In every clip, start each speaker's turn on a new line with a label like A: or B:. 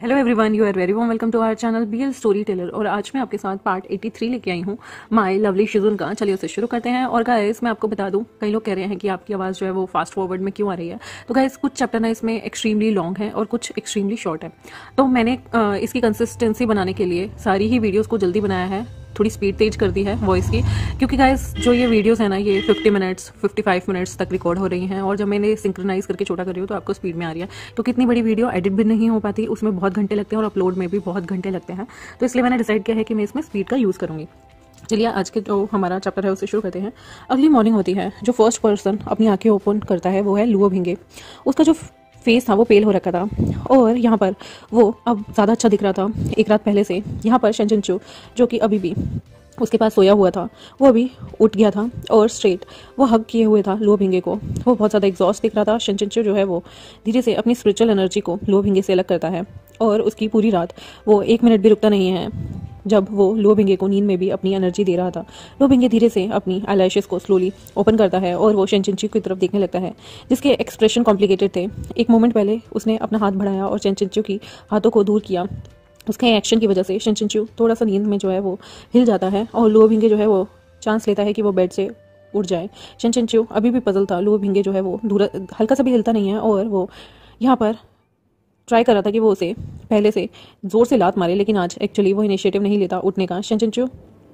A: Hello everyone, you are very warm welcome to our channel BL storyteller. और आज मैं आपके साथ पार्ट 83 लेके आई हूँ माय लवली शिजुन का। चलिए उसे शुरू करते हैं। और गाइस मैं आपको बता दूं, कई लोग कह रहे हैं कि आपकी आवाज़ जो है वो फास्ट फॉरवर्ड में क्यों आ रही है। तो गाइस कुछ चैप्टर ना इसमें एक्सट्रीमली लॉन्ग है और कुछ एक्सट्रीमली शॉर्ट है। तो मैंने इसकी कंसिस्टेंसी बनाने के लिए सारी ही वीडियोज़ को जल्दी बनाया है, थोड़ी स्पीड तेज कर दी है वॉइस की, क्योंकि गाइस जो ये वीडियोस है ना ये 50 मिनट्स 55 मिनट्स तक रिकॉर्ड हो रही हैं। और जब मैंने सिंक्रोनाइज करके छोटा कर रही हूँ तो आपको स्पीड में आ रही है। तो कितनी बड़ी वीडियो एडिट भी नहीं हो पाती, उसमें बहुत घंटे लगते हैं और अपलोड में भी बहुत घंटे लगते हैं। तो इसलिए मैंने डिसाइड किया है कि मैं इसमें स्पीड का यूज़ करूँगी। चलिए आज के जो हमारा चैप्टर है उसे शुरू करते हैं। अगली मॉर्निंग होती है। जो फर्स्ट पर्सन अपनी आंखें ओपन करता है वो है लुओ भिंगे। उसका जो फेस था वो पेल हो रखा था और यहाँ पर वो अब ज़्यादा अच्छा दिख रहा था एक रात पहले से। यहाँ पर शेंचिनचू जो कि अभी भी उसके पास सोया हुआ था वो अभी उठ गया था और स्ट्रेट वो हग किए हुए था लुओ भिंगे को। वो बहुत ज़्यादा एग्जॉस्ट दिख रहा था। शेंचिनचू जो है वो धीरे से अपनी स्पिरिचुअल एनर्जी को लुओ भिंगे से अलग करता है और उसकी पूरी रात वो 1 मिनट भी रुकता नहीं है। जब वो लुओ भिंगे को नींद में भी अपनी एनर्जी दे रहा था, लुओ भिंगे धीरे से अपनी आईलैशेस को स्लोली ओपन करता है और वो शेंचिनचू की तरफ देखने लगता है जिसके एक्सप्रेशन कॉम्प्लिकेटेड थे। एक मोमेंट पहले उसने अपना हाथ बढ़ाया और शेंचिनचू की हाथों को दूर किया। उसके एक्शन की वजह से शेंचिनचू थोड़ा सा नींद में जो है वो हिल जाता है और लुओ भिंगे जो है वो चांस लेता है कि वो बेड से उठ जाए। शेंचिनचू अभी भी पजल था। लुओ भिंगे जो है वो दूर हल्का सा भी हिलता नहीं है और वो यहाँ पर ट्राई कर रहा था कि वो उसे पहले से जोर से लात मारे, लेकिन आज एक्चुअली वो इनिशिएटिव नहीं लेता उठने का। शेंचिनचू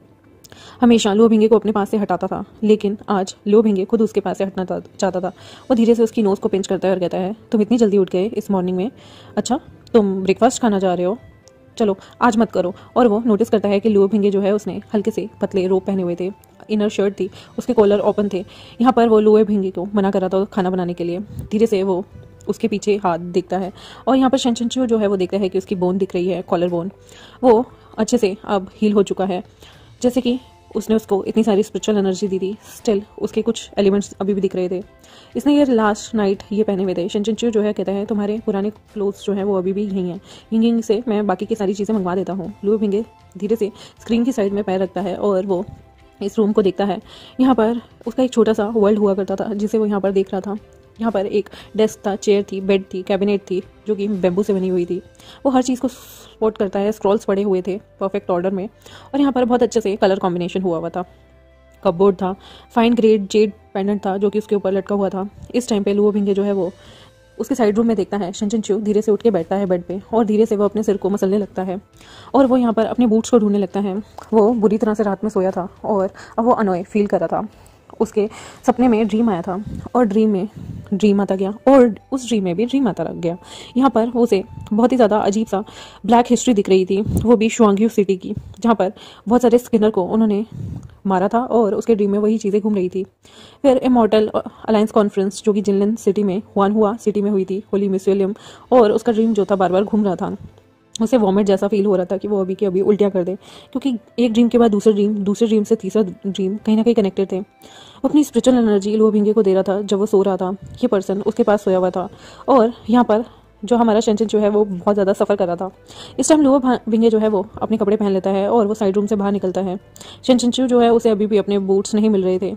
A: हमेशा लुओ भिंगे को अपने पास से हटाता था, लेकिन आज लुओ भिंगे खुद उसके पास से हटना चाहता था। वो धीरे से उसकी नोज़ को पिंच करता है और कहता है, तुम इतनी जल्दी उठ गए इस मॉर्निंग में? अच्छा, तुम ब्रेकफास्ट खाना जा रहे हो? चलो आज मत करो। और वो नोटिस करता है कि लुओ भिंगे जो है उसने हल्के से पतले रोब पहने हुए थे, इनर शर्ट थी, उसके कॉलर ओपन थे। यहाँ पर वो लुओ भिंगे को मना कर रहा था खाना बनाने के लिए। धीरे से वो उसके पीछे हाथ देखता है और यहाँ पर शेंचिनचू जो है वो देखता है कि उसकी बोन दिख रही है, कॉलर बोन। वो अच्छे से अब हील हो चुका है। जैसे कि उसने उसको इतनी सारी स्पिरिचुअल एनर्जी दी थी, स्टिल उसके कुछ एलिमेंट्स अभी भी दिख रहे थे। इसने ये लास्ट नाइट ये पहने हुए थे। शेंचिनचू जो है कहता है, तुम्हारे पुराने क्लोथ्स जो हैं वो अभी भी यहीं हैं, यहीं से मैं बाकी की सारी चीज़ें मंगवा देता हूँ। लुओ भिंगे धीरे से स्क्रीन की साइड में पैर रखता है और वो इस रूम को देखता है। यहाँ पर उसका एक छोटा सा वर्ल्ड हुआ करता था जिसे वो यहाँ पर देख रहा था। यहाँ पर एक डेस्क था, चेयर थी, बेड थी, कैबिनेट थी जो कि बेम्बू से बनी हुई थी। वो हर चीज़ को स्पॉट करता है। स्क्रॉल्स पड़े हुए थे परफेक्ट ऑर्डर में और यहाँ पर बहुत अच्छे से कलर कॉम्बिनेशन हुआ था। कपबोर्ड था, फाइन ग्रेड जेड पेंडेंट था जो कि उसके ऊपर लटका हुआ था। इस टाइम पे लुओ भिंगे जो है वो उसके साइड रूम में देखता है। शेंचिनचू धीरे से उठ के बैठता है बेड पे और धीरे से वो अपने सिर को मसलने लगता है और वो यहाँ पर अपने बूट्स को ढूंढने लगता है। वो बुरी तरह से रात में सोया था और अब वो अनोय फील कर रहा था। उसके सपने में ड्रीम आया था और ड्रीम में ड्रीम आता गया और उस ड्रीम में भी ड्रीम आता रह गया। यहाँ पर उसे बहुत ही ज़्यादा अजीब सा ब्लैक हिस्ट्री दिख रही थी, वो भी शुआंग्यू सिटी की, जहाँ पर बहुत सारे स्किनर को उन्होंने मारा था और उसके ड्रीम में वही चीज़ें घूम रही थी। फिर इमॉर्टल अलायंस कॉन्फ्रेंस जो कि जिनलिन सिटी में हुआ सिटी में हुई थी, होली मिस विलियम, और उसका ड्रीम जो था बार बार घूम रहा था। उसे वॉमिट जैसा फील हो रहा था कि वो अभी के अभी उल्टियाँ कर दे, क्योंकि एक ड्रीम के बाद दूसरे ड्रीम से तीसरा ड्रीम कहीं ना कहीं कनेक्टेड थे। वो अपनी स्पिरिचुअल एनर्जी लुओ भिंगे को दे रहा था जब वो सो रहा था। ये पर्सन उसके पास सोया हुआ था और यहाँ पर जो हमारा शेंचिनचू है वो बहुत ज़्यादा सफ़र कर रहा था। इस टाइम लुओ भिंगे जो है वो अपने कपड़े पहन लेता है और वो साइड रूम से बाहर निकलता है। शेंचिनचू जो है उसे अभी भी अपने बूट्स नहीं मिल रहे थे।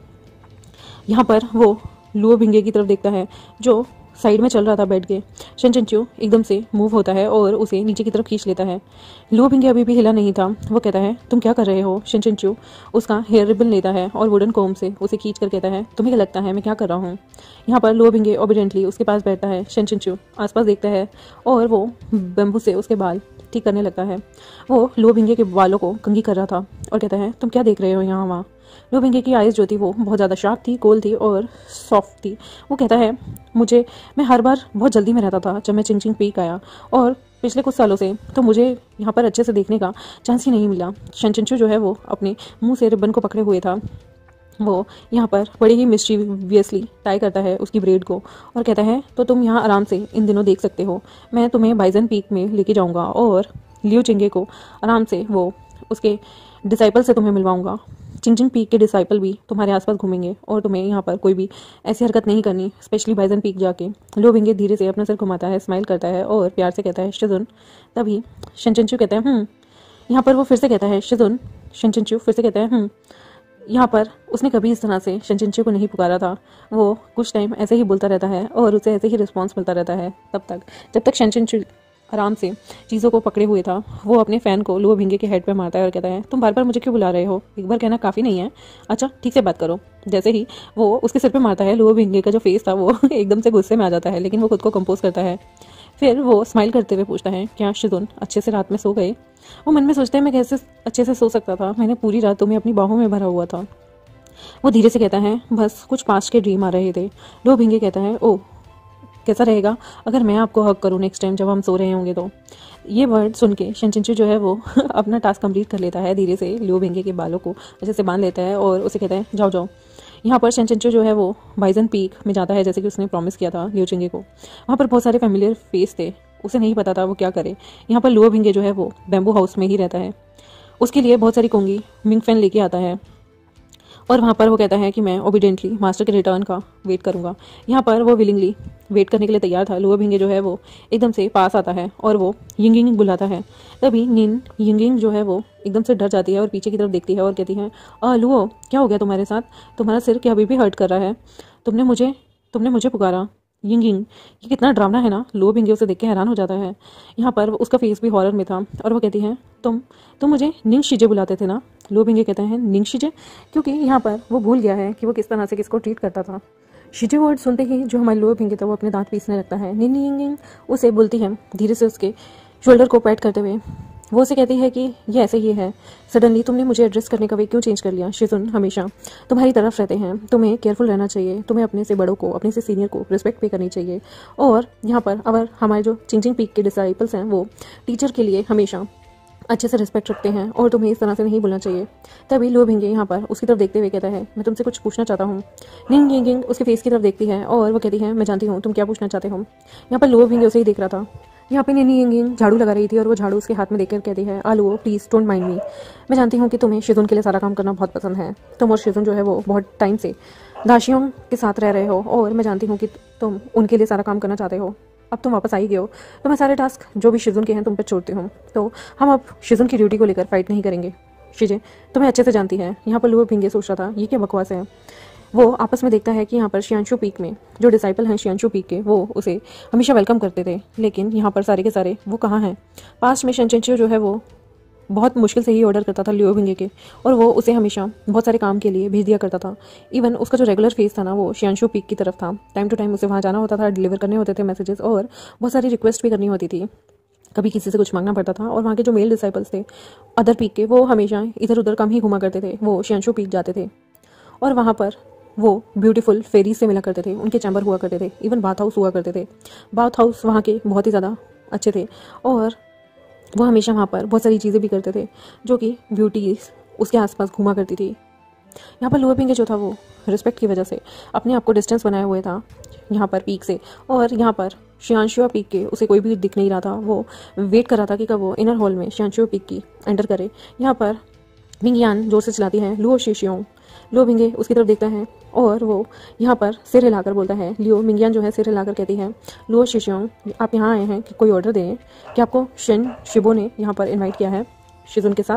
A: यहाँ पर वो लुओ भिंगे की तरफ देखता है जो साइड में चल रहा था बेड के। शेंचिनचू एकदम से मूव होता है और उसे नीचे की तरफ खींच लेता है। लुओ भिंगे अभी भी हिला नहीं था। वो कहता है, तुम क्या कर रहे हो? शेंचिनचू उसका हेयर रिबन लेता है और वुडन कोम से उसे खींच कर कहता है, तुम्हें क्या लगता है मैं क्या कर रहा हूँ? यहाँ पर लुओ भिंगे ओबीडियंटली उसके पास बैठता है। शेंचिनचू आसपास देखता है और वो बेम्बू से उसके बाल ठीक करने लगता है। वो लुओ भिंगे के बालों को कंघी कर रहा था और कहता है, तुम क्या देख रहे हो यहाँ वहाँ? लुओ भिंगे की आइज़ जो थी वो बहुत ज़्यादा शार्प थी, गोल थी और सॉफ्ट थी। वो कहता है, मैं हर बार बहुत जल्दी में रहता था जब मैं चिंगचिंग पीक आया और पिछले कुछ सालों से तो मुझे यहाँ पर अच्छे से देखने का चांस ही नहीं मिला। शेंचिनचू जो है वो अपने मुंह से रिबन को पकड़े हुए था। वो यहाँ पर बड़ी ही मिस्टीवियसली टाई करता है उसकी ब्रेड को और कहता है, तो तुम यहाँ आराम से इन दिनों देख सकते हो। मैं तुम्हें बाइजन पीक में लेके जाऊँगा और लियो चिंगे को आराम से वो उसके डिसाइपल से तुम्हें मिलवाऊंगा। चिंगचिंग पीक के डिसाइपल भी तुम्हारे आसपास घूमेंगे और तुम्हें यहाँ पर कोई भी ऐसी हरकत नहीं करनी, स्पेशली बाइजन पीक जाके। लुओ भिंगे धीरे से अपना सिर घुमाता है, स्माइल करता है और प्यार से कहता है, शिजुन। तभी शेंचिनचू कहता है यहाँ पर वो फिर से कहता है, शिजुन। शेंचिनचू फिर से कहता है यहाँ पर उसने कभी इस तरह से शेंचिनचू को नहीं पुकारा था। वो कुछ टाइम ऐसे ही बोलता रहता है और उसे ऐसे ही रिस्पॉन्स मिलता रहता है तब तक जब तक शेंचिनचू आराम से चीज़ों को पकड़े हुए था, वो अपने फ़ैन को लुओ भिंगे के हेड पे मारता है और कहता है तुम बार बार मुझे क्यों बुला रहे हो, एक बार कहना काफ़ी नहीं है, अच्छा ठीक से बात करो। जैसे ही वो उसके सिर पे मारता है, लुओ भिंगे का जो फेस था वो एकदम से गुस्से में आ जाता है, लेकिन वो खुद को कंपोज करता है। फिर वो स्माइल करते हुए पूछता है क्या शिजुन अच्छे से रात में सो गए। वो मन में सोचता है मैं कैसे अच्छे से सो सकता था, मैंने पूरी रात तुम्हें अपनी बाहों में भरा हुआ था। वो धीरे से कहता है बस कुछ पास्ट के ड्रीम आ रहे थे। लुओ भिंगे कहता है ओह कैसा रहेगा अगर मैं आपको हक करूँ नेक्स्ट टाइम जब हम सो रहे होंगे तो। ये वर्ड सुन के शेनचिंचू जो है वो अपना टास्क कंप्लीट कर लेता है, धीरे से लुओ भिंगे के बालों को अच्छे से बांध लेता है और उसे कहता है जाओ जाओ। यहाँ पर शेनचिंचू जो है वो बाइजन पीक में जाता है जैसे कि उसने प्रॉमिस किया था लियो चिंगे को। वहाँ पर बहुत सारे फेमिलियर फेस थे, उसे नहीं पता था वो क्या करे। यहाँ पर लुओ भिंगे जो है वो बैम्बू हाउस में ही रहता है, उसके लिए बहुत सारी कोंगी मिंग फैन लेके आता है और वहाँ पर वो कहता है कि मैं ओबीडियंटली मास्टर के रिटर्न का वेट करूँगा। यहाँ पर वो विलिंगली वेट करने के लिए तैयार था। लुओ भिंगे जो है वो एकदम से पास आता है और वो यिंगिंग बुलाता है। तभी निन यिंगिंग जो है वो एकदम से डर जाती है और पीछे की तरफ देखती है और कहती है लुओ क्या हो गया तुम्हारे साथ, तुम्हारा सिर क्या अभी भी हर्ट कर रहा है, तुमने मुझे पुकारा। यिंगिंग ये कितना ड्रामा है ना। लुओ भिंगे उसे देख के हैरान हो जाता है। यहाँ पर उसका फेस भी हॉरर में था और वो कहती है तुम मुझे निंग शिजे बुलाते थे ना। लुओ भिंगे कहते हैं निंग शिजे, क्योंकि यहाँ पर वो भूल गया है कि वो किस तरह से किसको ट्रीट करता था। शिजे वर्ड सुनते ही जो हमारे लुओ भिंगे था वो अपने दांत पीसने लगता है। निन यिंगिंग उसे बोलती है धीरे से उसके शोल्डर को पैट करते हुए। वो उसे कहती है कि ये ऐसे ही है, सडनली तुमने मुझे एड्रेस करने का वे क्यों चेंज कर लिया। शिजुन हमेशा तुम्हारी तरफ रहते हैं, तुम्हें केयरफुल रहना चाहिए, तुम्हें अपने से बड़ों को अपने से सीनियर को रिस्पेक्ट पे करनी चाहिए। और यहाँ पर अगर हमारे जो चिंगचिंग पीक के डिसाइपल्स हैं वो टीचर के लिए हमेशा अच्छे से रिस्पेक्ट रखते हैं और तुम्हें इस तरह से नहीं बोलना चाहिए। तभी लुओ भिंगे यहाँ पर उसकी तरफ देखते हुए कहता है मैं तुमसे कुछ पूछना चाहता हूँ। निंग यिंगिंग उसके फेस की तरफ देखती है और वो कहती है मैं जानती हूँ तुम क्या पूछना चाहते हो। यहाँ पर लुओ भिंगे उसे ही देख रहा था। यहाँ पे निनी यिंगिंग झाड़ू लगा रही थी और वो झाड़ू उसके हाथ में देकर कहती है Luo please don't mind me, मैं जानती हूँ कि तुम्हें शिजुन के लिए सारा काम करना बहुत पसंद है, तुम और शिजुन जो है वो बहुत टाइम से दाशियों के साथ रह रहे हो और मैं जानती हूँ कि तुम उनके लिए सारा काम करना चाहते हो। अब तुम वापस आई गए हो तो मैं सारे टास्क जो भी शिजुन के हैं तुम पर छोड़ती हूँ, तो हम अब शिजुन की ड्यूटी को लेकर फाइट नहीं करेंगे। शिजे तुम्हें अच्छे से जानती है। यहाँ पर लुओ भिंगे सोच रहा था ये क्या बकवास है। वो आपस में देखता है कि यहाँ पर शियांशु पीक में जो डिसाइपल हैं शियांशु पीक के वो उसे हमेशा वेलकम करते थे, लेकिन यहाँ पर सारे के सारे वो कहाँ हैं। पास्ट में शेनचिंचू जो है वो बहुत मुश्किल से ही ऑर्डर करता था लियो भिंगे के और वो उसे हमेशा बहुत सारे काम के लिए भेज दिया करता था। इवन उसका जो रेगुलर फेस था ना वो शियांशु पीक की तरफ था। टाइम टू टाइम उसे वहाँ जाना होता था, डिलीवर करने होते थे मैसेजेस और बहुत सारी रिक्वेस्ट भी करनी होती थी। कभी किसी से कुछ मांगना पड़ता था और वहाँ के जो मेल डिसाइपल्स थे अदर पीक के वो हमेशा इधर उधर कम ही घुमा करते थे, वो शियांशु पीक जाते थे और वहाँ पर वो ब्यूटीफुल फेरीज से मिला करते थे, उनके चैम्बर हुआ करते थे, इवन बाथ हाउस हुआ करते थे। बाथ हाउस वहाँ के बहुत ही ज़्यादा अच्छे थे और वो हमेशा वहाँ पर बहुत सारी चीज़ें भी करते थे जो कि ब्यूटीज उसके आसपास घूमा करती थी। यहाँ पर लुओ भिंगे जो था वो रिस्पेक्ट की वजह से अपने आप को डिस्टेंस बनाए हुए था यहाँ पर पीक से, और यहाँ पर शियांशुआ पीक के उसे कोई भी दिख नहीं रहा था। वो वेट कर रहा था कि कब वो इनर हॉल में शियांशुआ पीक की एंटर करे। यहाँ पर मिंगियान जोर से चलाती है लुओ शिशियोंग। लुओ भिंगे उसकी तरफ देखता है और वो यहाँ पर सिर हिलाकर बोलता है। लियो मिंगियान जो है सिर हिलाकर कहती है लुओ शिशियोंग आप यहाँ आए हैं कि कोई ऑर्डर दें, कि आपको शेन शिबो ने यहाँ पर इनवाइट किया है शिजुन के साथ।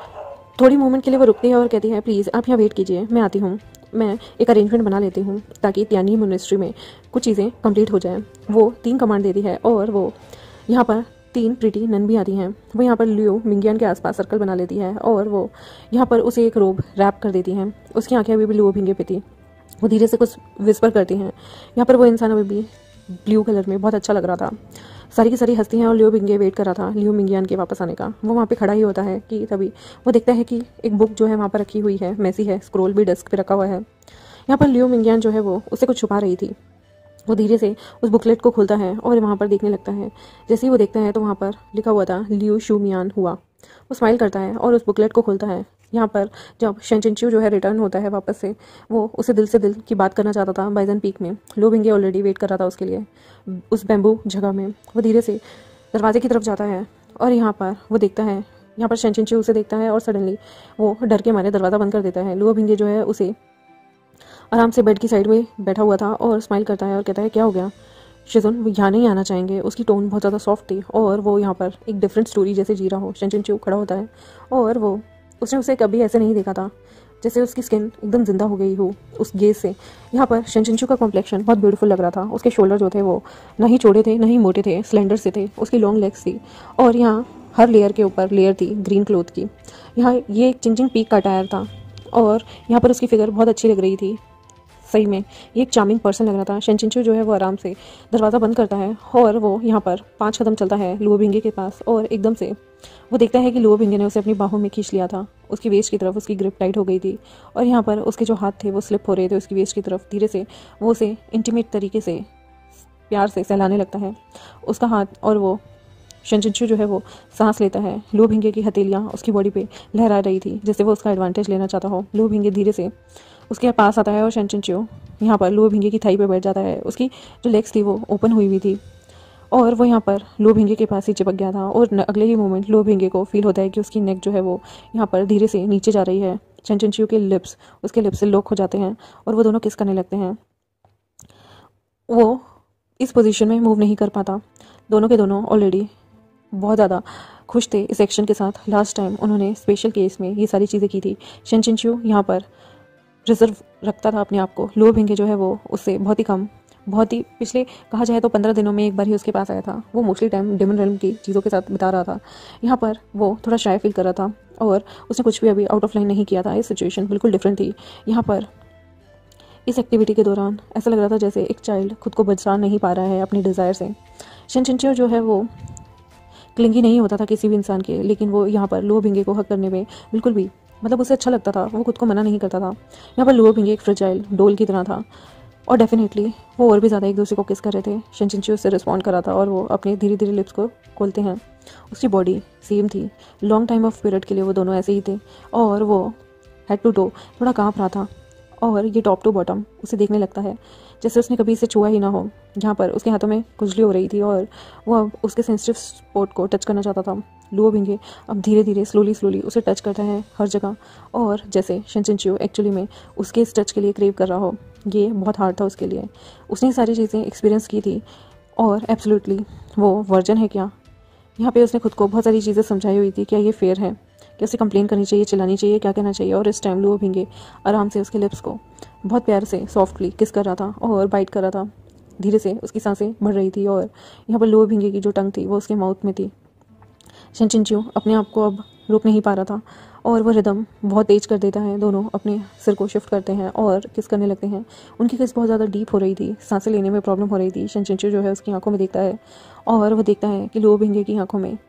A: थोड़ी मोमेंट के लिए वो रुकती है और कहती है प्लीज़ आप यहाँ वेट कीजिए, मैं आती हूँ, मैं एक अरेंजमेंट बना लेती हूँ ताकि त्यानी मिनिस्ट्री में कुछ चीज़ें कंप्लीट हो जाएं। वो 3 कमांड देती है और वो यहाँ पर 3 प्रीटी नन भी आती हैं। वो यहाँ पर लियो मिंगियान के आसपास सर्कल बना लेती है और वो यहाँ पर उसे एक रोब रैप कर देती हैं। उसकी आंखें अभी भी लुओ भिंगे पे थी। वो धीरे से कुछ विस्पर करती हैं। यहाँ पर वो इंसान अभी भी ब्लू कलर में बहुत अच्छा लग रहा था। सारी की सारी हंसती हैं और लियो भिंगे वेट कर रहा था लियो मिंगियान के वापस आने का। वो वहाँ पे खड़ा ही होता है कि तभी वो देखता है कि एक बुक जो है वहाँ पर रखी हुई है, मैसी है, स्क्रोल भी डेस्क पे रखा हुआ है। यहाँ पर लियो मिंगियान जो है वो उससे कुछ छुपा रही थी। वो धीरे से उस बुकलेट को खोलता है और वहाँ पर देखने लगता है। जैसे ही वो देखता है तो वहाँ पर लिखा हुआ था लियो शुमियान हुआ। वो स्माइल करता है और उस बुकलेट को खोलता है। यहाँ पर जब शेनचिंचू जो है रिटर्न होता है वापस से, वो उसे दिल से दिल की बात करना चाहता था बाइजन पीक में। लुओ भिंगे ऑलरेडी वेट कर रहा था उसके लिए उस बैम्बू जगह में। वो धीरे से दरवाजे की तरफ जाता है और यहाँ पर वो देखता है, यहाँ पर शेनचिंचू उसे देखता है और सडनली वो डर के मारे दरवाज़ा बंद कर देता है। लुओ भिंगे जो है उसे आराम से बेड की साइड में बैठा हुआ था और स्माइल करता है और कहता है क्या हो गया शिजुन, वो यहाँ नहीं आना चाहेंगे। उसकी टोन बहुत ज़्यादा सॉफ्ट थी और वो यहाँ पर एक डिफरेंट स्टोरी जैसे जी रहा हो। शेनचिंचू खड़ा होता है और वो उसने उसे कभी ऐसे नहीं देखा था। जैसे उसकी स्किन एकदम जिंदा हो गई हो उस गेज से। यहाँ पर शेनचिंचू का कॉम्प्लेक्शन बहुत ब्यूटीफुल लग रहा था। उसके शोल्डर जो थे वो ना ही चौड़े थे ना ही मोटे थे, स्लेंडर से थे। उसकी लॉन्ग लेग्स थी और यहाँ हर लेयर के ऊपर लेयर थी ग्रीन क्लोथ की। यहाँ ये एक चिंचिंग पीक का टायर था और यहाँ पर उसकी फिगर बहुत अच्छी लग रही थी। सही में ये एक चार्मिंग पर्सन लग रहा था। शेनचिंचू जो है वो आराम से दरवाज़ा बंद करता है और वो यहाँ पर 5 कदम चलता है लुओ बिंगे के पास और एकदम से वो देखता है कि लुओ बिंगे ने उसे अपनी बाहों में खींच लिया था। उसकी वेस्ट की तरफ उसकी ग्रिप टाइट हो गई थी और यहाँ पर उसके जो हाथ थे वो स्लिप हो रहे थे उसकी वेस्ट की तरफ। धीरे से वो उसे इंटीमेट तरीके से प्यार से सहलाने लगता है उसका हाथ और वो शेनचिंचू जो है वो सांस लेता है। लुओ बिंगे की हथेलियाँ उसकी बॉडी पे लहरा रही थी जैसे वो उसका एडवांटेज लेना चाहता हो। लुओ बिंगे धीरे से उसके पास आता है और शेनचिंचू यहाँ पर लुओ बिंगे की थाई पे बैठ जाता है। उसकी जो लेग्स थी वो ओपन हुई हुई थी और वो यहाँ पर लुओ बिंगे के पास ही चिपक गया था और अगले ही मोमेंट लुओ बिंगे को फील होता है कि उसकी नेक जो है वो यहाँ पर धीरे से नीचे जा रही है। शेनचिंचू के लिप्स उसके लिप्स से लॉक हो जाते हैं और वो दोनों किस करने लगते हैं। वो इस पोजीशन में मूव नहीं कर पाता। दोनों के दोनों ऑलरेडी बहुत ज़्यादा खुश थे इस एक्शन के साथ। लास्ट टाइम उन्होंने स्पेशल केस में ये सारी चीज़ें की थी। शेनचिंचू यहाँ पर रिजर्व रखता था अपने आप को। लुओ बिंगे जो है वो उससे बहुत ही कम, बहुत ही पिछले कहा जाए तो 15 दिनों में एक बार ही उसके पास आया था। वो मोस्टली टाइम डेमन रेल्म की चीज़ों के साथ बिता रहा था। यहाँ पर वो थोड़ा शाय फील कर रहा था और उसने कुछ भी अभी आउट ऑफ लाइन नहीं किया था। ये सिचुएशन बिल्कुल डिफरेंट थी। यहाँ पर इस एक्टिविटी के दौरान ऐसा लग रहा था जैसे एक चाइल्ड खुद को बचा नहीं पा रहा है अपनी डिज़ायर से। शेनचिंचू जो है वो क्लिंगी नहीं होता था किसी भी इंसान के, लेकिन वो यहाँ पर लुओ बिंगे को हक करने में बिल्कुल भी मतलब उसे अच्छा लगता था। वो खुद को मना नहीं करता था। यहाँ पर लुओ बिंगे एक फ्रेजाइल डोल की तरह था और डेफिनेटली वो और भी ज़्यादा एक दूसरे को किस कर रहे थे। शेनचिंचू उससे रिस्पॉन्ड कर रहा था और वो अपने धीरे धीरे लिप्स को खोलते हैं। उसकी बॉडी सेम थी। लॉन्ग टाइम ऑफ पीरियड के लिए वो दोनों ऐसे ही थे और वो हेड टू टो थोड़ा काँप रहा था और ये टॉप टू बॉटम उसे देखने लगता है जैसे उसने कभी इसे छुआ ही ना हो। यहाँ पर उसके हाथों में खुजली हो रही थी और वो अब उसके सेंसिटिव स्पॉट को टच करना चाहता था। लुओ बिंगे अब धीरे धीरे स्लोली उसे टच करता है हर जगह और जैसे शेनचिंचू एक्चुअली में उसके इस टच के लिए क्रेव कर रहा हो। ये बहुत हार्ड था उसके लिए। उसने सारी चीज़ें एक्सपीरियंस की थी और एब्सोल्युटली वो वर्जन है क्या। यहाँ पे उसने खुद को बहुत सारी चीज़ें समझाई हुई थी। क्या ये फेयर है, क्या उसे कंप्लेन करनी चाहिए, चिल्लानी चाहिए, क्या कहना चाहिए। और इस टाइम लुओ बिंगे आराम से उसके लिप्स को बहुत प्यार से सॉफ्टली किस कर रहा था और बाइट कर रहा था। धीरे से उसकी सांसें बढ़ रही थी और यहाँ पर लुओ बिंगे की जो टंग थी वो उसके माउथ में थी। शेनचिंचू अपने आप को अब रोक नहीं पा रहा था और वो रिदम बहुत तेज कर देता है। दोनों अपने सिर को शिफ्ट करते हैं और किस करने लगते हैं। उनकी किस बहुत ज़्यादा डीप हो रही थी, सांसें लेने में प्रॉब्लम हो रही थी। शेनचिंचू जो है उसकी आंखों में देखता है और वो देखता है कि लुओ बिंगे की आंखों में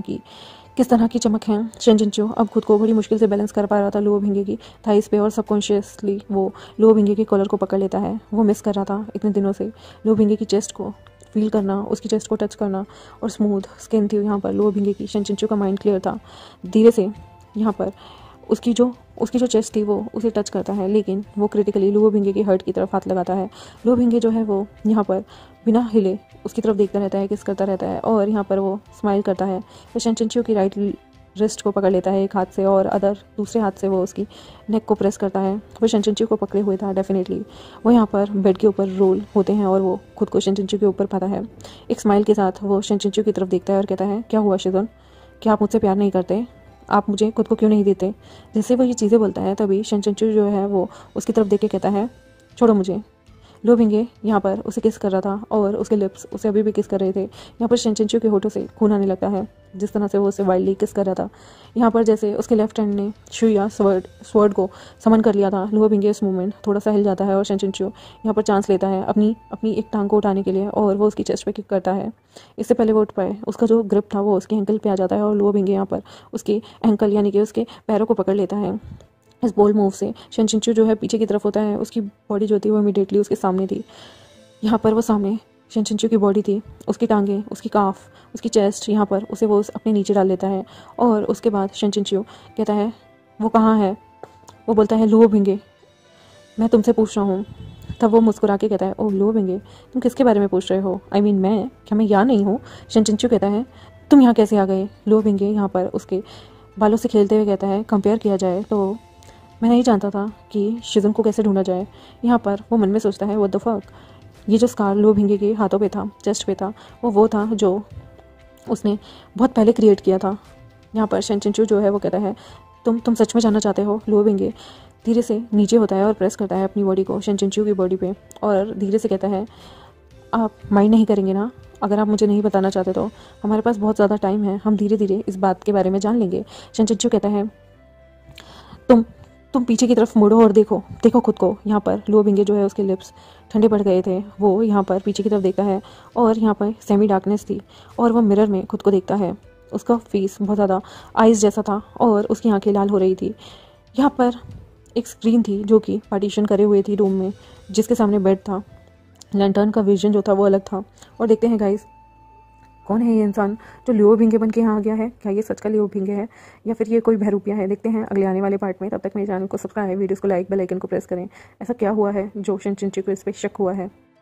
A: किस तरह की चमक है। शेनचिंचू अब खुद को बड़ी मुश्किल से बैलेंस कर पा रहा था लुओ बिंगे की थाइस पे और सबकॉन्शियसली वो लुओ बिंगे के कॉलर को पकड़ लेता है। वो मिस कर रहा था इतने दिनों से लुओ बिंगे की चेस्ट को फील करना, उसकी चेस्ट को टच करना और स्मूथ स्किन थी यहाँ पर लुओ बिंगे की। शेनचिंचू का माइंड क्लियर था। धीरे से यहाँ पर उसकी जो चेस्ट थी वो उसे टच करता है, लेकिन वो क्रिटिकली लुओ बिंगे की हर्ट की तरफ हाथ लगाता है। लुओ बिंगे जो है वो यहाँ पर बिना हिले उसकी तरफ देखता रहता है, किस करता रहता है और यहाँ पर वो स्माइल करता है। तो शेनचिंचू की राइट रिस्ट को पकड़ लेता है एक हाथ से और दूसरे हाथ से वो उसकी नेक को प्रेस करता है। वो शेनचिंचू को पकड़े हुए था डेफिनेटली। वो यहाँ पर बेड के ऊपर रोल होते हैं और वो खुद को शेनचिंचू के ऊपर पाता है। एक स्माइल के साथ वो शेनचिंचू की तरफ देखता है और कहता है, क्या हुआ शिजुन, क्या आप मुझसे प्यार नहीं करते? आप मुझे खुद को क्यों नहीं देते? जैसे वो ये चीज़ें बोलता है तभी शेनचिंचू जो है वो उसकी तरफ देख के कहता है, छोड़ो मुझे। लुओ बिंगे यहाँ पर उसे किस कर रहा था और उसके लिप्स उसे अभी भी किस कर रहे थे। यहाँ पर शेनचिंचू के होठों से खून आने लगता है जिस तरह से वो उसे वाइल्डली किस कर रहा था। यहाँ पर जैसे उसके लेफ्ट हैंड ने शुया स्वर्ड को समन कर लिया था। लुओ बिंगे इस मूवमेंट थोड़ा सा हिल जाता है और शेनचिंचू यहाँ पर चांस लेता है अपनी एक टांग को उठाने के लिए और वो उसकी चेस्ट पे किक करता है। इससे पहले वो उठ पाए उसका जो ग्रिप था वो उसके एंकल पे आ जाता है और लुओ बिंगे यहाँ पर उसके एंकल यानी कि उसके पैरों को पकड़ लेता है। इस बोल्ड मूव से शेनचिंचू जो है पीछे की तरफ होता है। उसकी बॉडी जो थी वो इमीडिएटली उसके सामने थी। यहाँ पर वो सामने शेनचिंचू की बॉडी थी, उसकी टांगें, उसकी काफ, उसकी चेस्ट, यहाँ पर उसे वो अपने नीचे डाल लेता है और उसके बाद शेनचिंचू कहता है, वो कहाँ है? वो बोलता है, लुओ बिंगे, मैं तुमसे पूछ रहा हूँ। तब वो मुस्कुरा के कहता है, ओह लुओ बिंगे, तुम किसके बारे में पूछ रहे हो? आई मीन मैं यहाँ नहीं हूँ। शेनचिंचू कहता है, तुम यहाँ कैसे आ गए? लुओ बिंगे यहाँ पर उसके बालों से खेलते हुए कहता है, कंपेयर किया जाए तो मैं नहीं जानता था कि शिजुन को कैसे ढूंढा जाए। यहाँ पर वो मन में सोचता है, व्हाट द फक, ये जो स्कार लुओ बिंगे के हाथों पे था, चेस्ट पे था, वो था जो उसने बहुत पहले क्रिएट किया था। यहाँ पर शेनचिंचू जो है वो कहता है, तुम सच में जानना चाहते हो लुओ बिंगे? धीरे से नीचे होता है और प्रेस करता है अपनी बॉडी को शन चिंचू की बॉडी पे और धीरे से कहता है, आप माइंड नहीं करेंगे ना? अगर आप मुझे नहीं बताना चाहते तो हमारे पास बहुत ज़्यादा टाइम है, हम धीरे धीरे इस बात के बारे में जान लेंगे। शन चिंचू कहता है, तुम पीछे की तरफ मुड़ो और देखो देखो खुद को। यहाँ पर लुओ बिंगे जो है उसके लिप्स ठंडे पड़ गए थे, वो यहाँ पर पीछे की तरफ देखता है और यहाँ पर सेमी डार्कनेस थी और वह मिरर में खुद को देखता है। उसका फेस बहुत ज़्यादा आइस जैसा था और उसकी आंखें लाल हो रही थी। यहाँ पर एक स्क्रीन थी जो कि पार्टीशन करे हुए थी रूम में, जिसके सामने बेड था। लैंटर्न का विजन जो था वो अलग था। और देखते हैं गाइस, कौन है ये इंसान जो लियो भिंगे बन के यहाँ आ गया है? क्या ये सच का लियो भिंगे है या फिर ये कोई बहरूपिया है? देखते हैं अगले आने वाले पार्ट में। तब तक मेरे चैनल को सब्सक्राइब, वीडियोस को लाइक, बेल आइकन को प्रेस करें। ऐसा क्या हुआ है जो शन चिंचू को इस पे शक हुआ है?